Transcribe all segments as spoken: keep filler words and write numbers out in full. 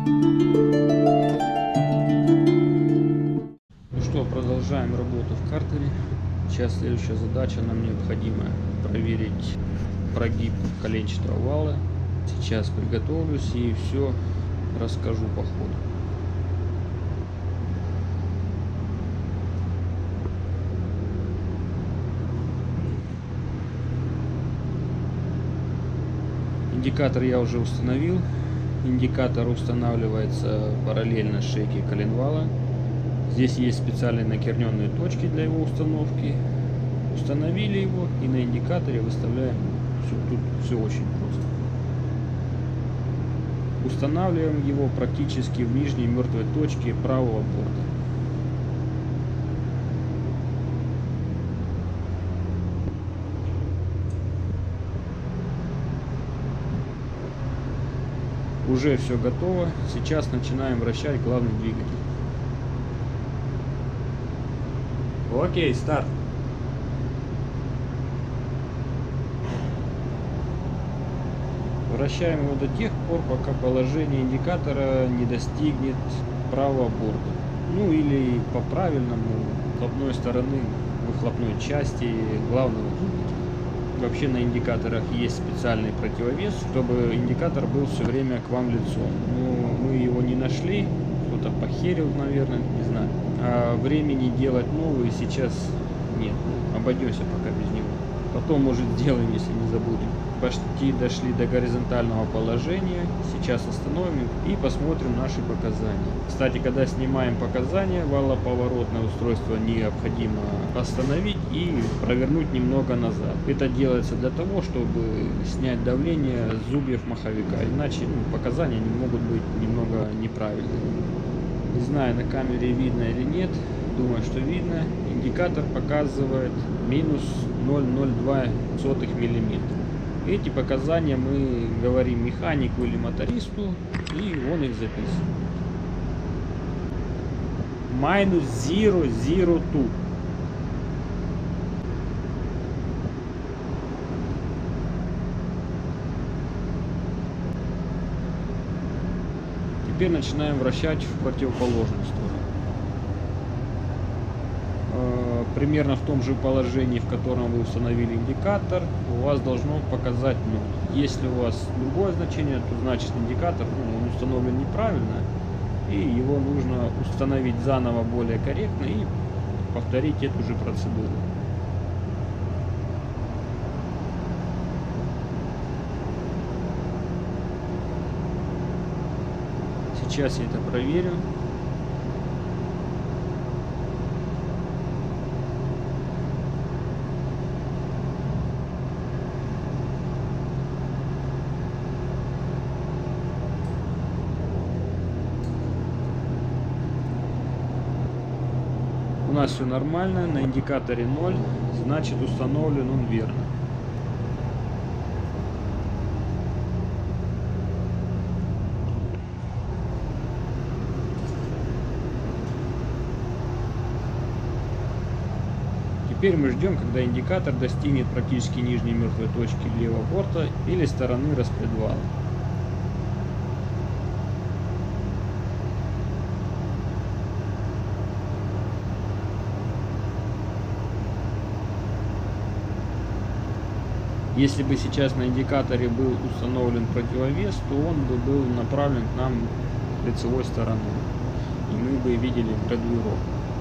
Ну что, продолжаем работу в картере. Сейчас следующая задача. Нам необходимо проверить прогиб коленчатого вала. Сейчас приготовлюсь и все расскажу по ходу. Индикатор я уже установил. Индикатор устанавливается параллельно шейке коленвала. Здесь есть специальные накерненные точки для его установки. Установили его и на индикаторе выставляем. Все, тут все очень просто. Устанавливаем его практически в нижней мертвой точке правого борта. Уже все готово. Сейчас начинаем вращать главный двигатель. Окей, старт. Вращаем его до тех пор, пока положение индикатора не достигнет правого борта. Ну или по правильному выхлопной стороны выхлопной части главного двигателя. Вообще на индикаторах есть специальный противовес, чтобы индикатор был все время к вам лицом. Но мы его не нашли, кто-то похерил, наверное, не знаю. А времени делать новые сейчас нет. Обойдемся пока без него. Потом, может, сделаем, если не забудем. Почти дошли до горизонтального положения. Сейчас остановим и посмотрим наши показания. Кстати, когда снимаем показания, валоповоротное устройство необходимо остановить и провернуть немного назад. Это делается для того, чтобы снять давление с зубьев маховика. Иначе ну, показания не могут быть немного неправильными. Не знаю, на камере видно или нет. Думаю, что видно. Индикатор показывает минус ноль целых ноль два сотых миллиметра. Эти показания мы говорим механику или мотористу, и он их записывает. Minus zero zero two. Теперь начинаем вращать в противоположную сторону. Примерно в том же положении, в котором вы установили индикатор, у вас должно показать ноль. Если у вас другое значение, то значит индикатор ну, он установлен неправильно, и его нужно установить заново более корректно и повторить эту же процедуру. Сейчас я это проверю. У нас все нормально, на индикаторе ноль, значит установлен он верно. Теперь мы ждем, когда индикатор достигнет практически нижней мертвой точки левого борта или стороны распредвала. Если бы сейчас на индикаторе был установлен противовес, то он бы был направлен к нам лицевой стороной, и мы бы видели градуировку.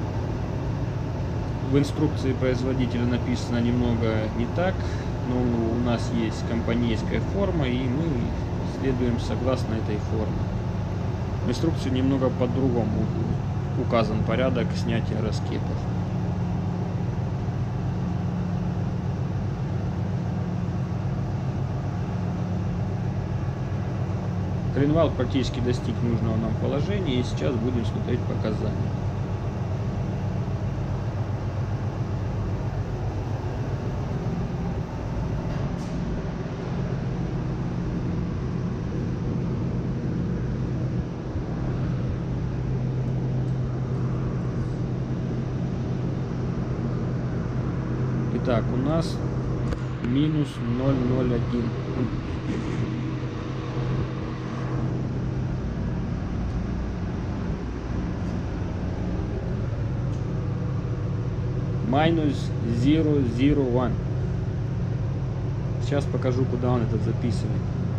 В инструкции производителя написано немного не так, но у нас есть компанейская форма, и мы следуем согласно этой форме. В инструкции немного по-другому указан порядок снятия раскепов. Коленвал практически достиг нужного нам положения, и сейчас будем смотреть показания. Итак, у нас минус ноль целых ноль один. Minus zero zero one. Сейчас покажу, куда он это записывает.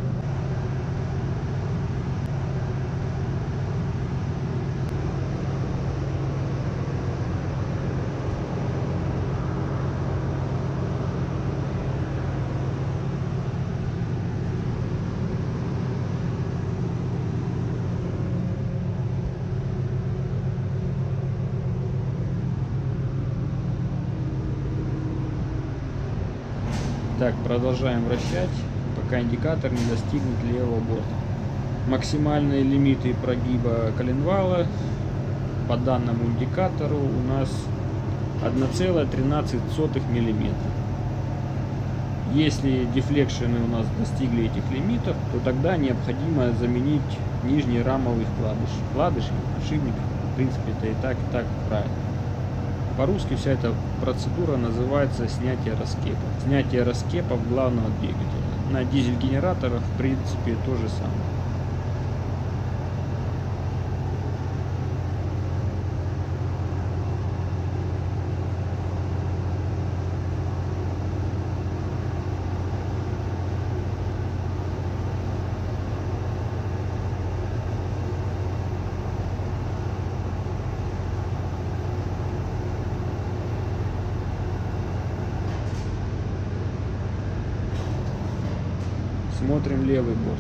Так, продолжаем вращать, пока индикатор не достигнет левого борта. Максимальные лимиты прогиба коленвала по данному индикатору у нас одна целая тринадцать сотых миллиметра. Если дефлекшены у нас достигли этих лимитов, то тогда необходимо заменить нижний рамовый вкладыш. Вкладыш, ошибник, в принципе, это и так, и так правильно. По-русски вся эта процедура называется снятие раскепа. Снятие раскепов главного двигателя. На дизель-генераторах, в принципе, то же самое. Смотрим левый борт.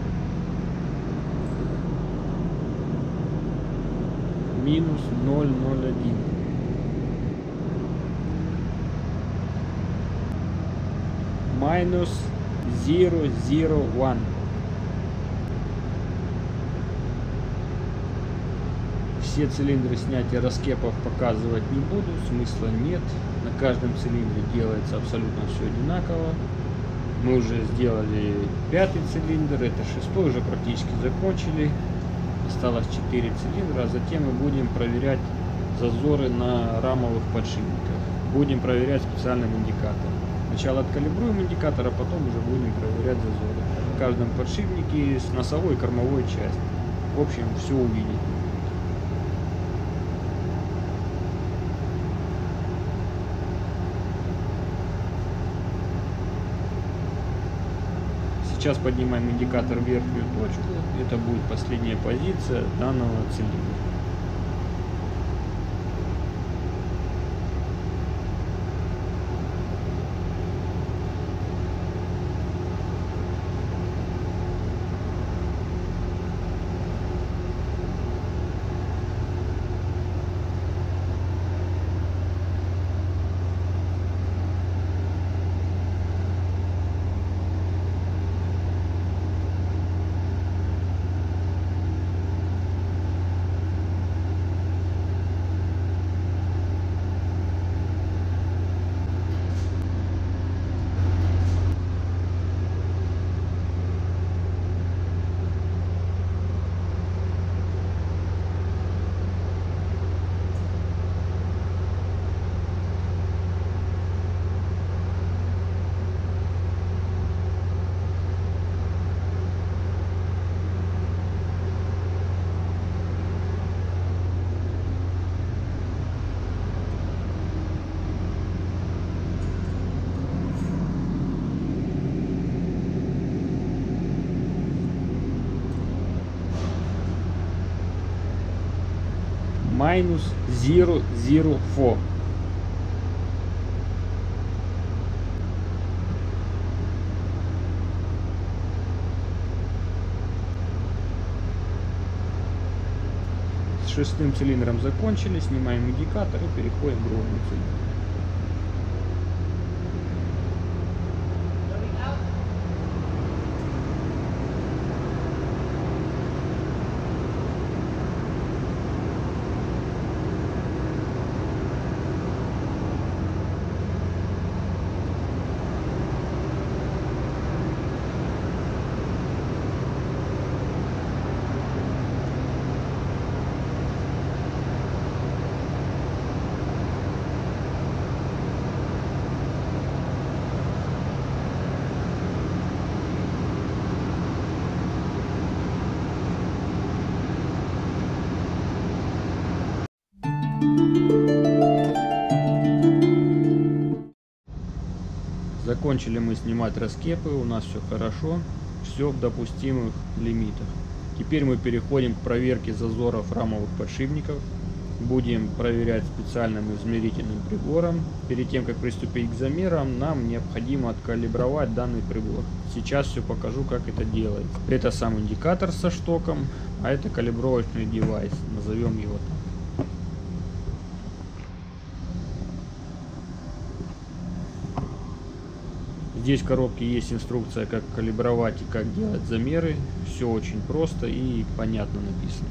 Минус ноль ноль один. Minus zero zero one. Все цилиндры снятия раскепов показывать не буду, смысла нет. На каждом цилиндре делается абсолютно все одинаково. Мы уже сделали пятый цилиндр, это шестой, уже практически закончили. Осталось четыре цилиндра, а затем мы будем проверять зазоры на рамовых подшипниках. Будем проверять специальным индикатором. Сначала откалибруем индикатор, а потом уже будем проверять зазоры. В каждом подшипнике с носовой и кормовой части. В общем, все увидеть. Сейчас поднимаем индикатор в верхнюю точку. Это будет последняя позиция данного цилиндра. Minus zero zero four. С шестым цилиндром закончили, снимаем индикатор и переходим к другому цилиндру. Закончили мы снимать раскепы, у нас все хорошо, все в допустимых лимитах. Теперь мы переходим к проверке зазоров рамовых подшипников. Будем проверять специальным измерительным прибором. Перед тем, как приступить к замерам, нам необходимо откалибровать данный прибор. Сейчас все покажу, как это делается. Это сам индикатор со штоком, а это калибровочный девайс, назовем его так. Здесь в коробке есть инструкция, как калибровать и как делать замеры. Все очень просто и понятно написано.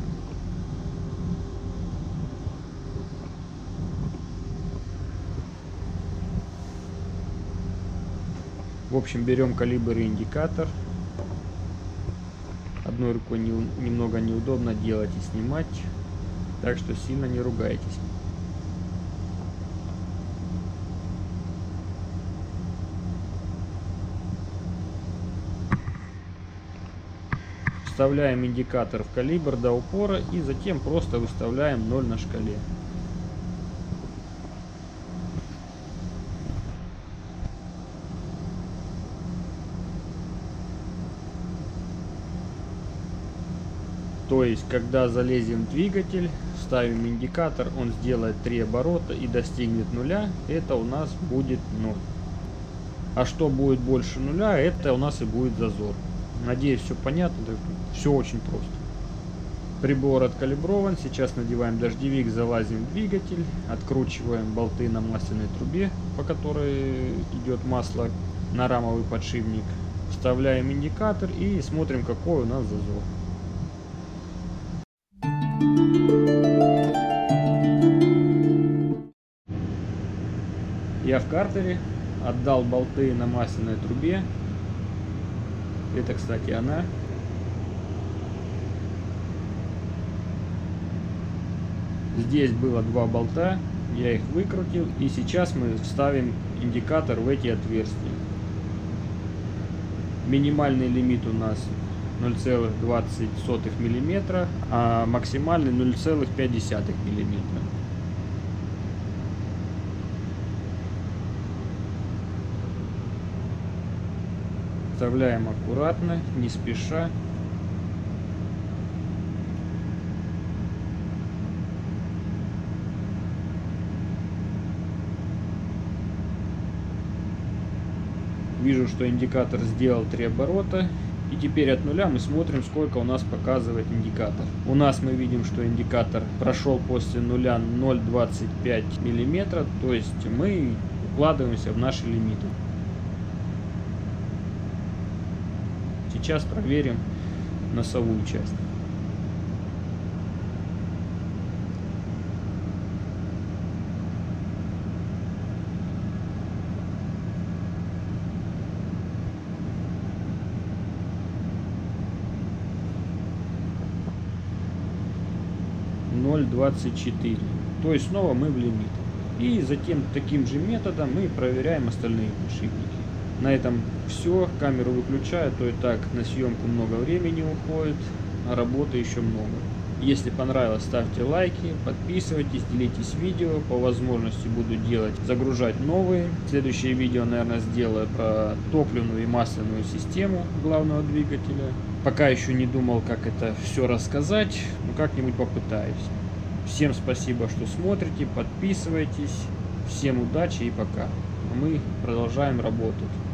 В общем, берем калибр и индикатор. Одной рукой не, немного неудобно делать и снимать, так что сильно не ругайтесь. Вставляем индикатор в калибр до упора и затем просто выставляем ноль на шкале. То есть, когда залезем в двигатель, ставим индикатор, он сделает три оборота и достигнет нуля, это у нас будет ноль. А что будет больше нуля, это у нас и будет зазор. Надеюсь, все понятно, все очень просто. Прибор откалиброван, сейчас надеваем дождевик, залазим в двигатель, откручиваем болты на масляной трубе, по которой идет масло на рамовый подшипник. Вставляем индикатор и смотрим, какой у нас зазор. Я в картере отдал болты на масляной трубе. Это, кстати, она. Здесь было два болта, я их выкрутил, и сейчас мы вставим индикатор в эти отверстия. Минимальный лимит у нас ноль целых двадцать сотых миллиметра, а максимальный ноль целых пять десятых миллиметра. Вставляем аккуратно, не спеша. Вижу, что индикатор сделал три оборота. И теперь от нуля мы смотрим, сколько у нас показывает индикатор. У нас мы видим, что индикатор прошел после нуля ноль целых двадцать пять сотых миллиметра. То есть мы укладываемся в наши лимиты. Сейчас проверим носовую часть. ноль целых двадцать четыре сотых. То есть снова мы в лимит. И затем таким же методом мы проверяем остальные подшипники. На этом все. Камеру выключаю, то и так на съемку много времени уходит, а работы еще много. Если понравилось, ставьте лайки, подписывайтесь, делитесь видео. По возможности буду делать, загружать новые. Следующее видео, наверное, сделаю про топливную и масляную систему главного двигателя. Пока еще не думал, как это все рассказать, но как-нибудь попытаюсь. Всем спасибо, что смотрите, подписывайтесь. Всем удачи и пока. Мы продолжаем работать.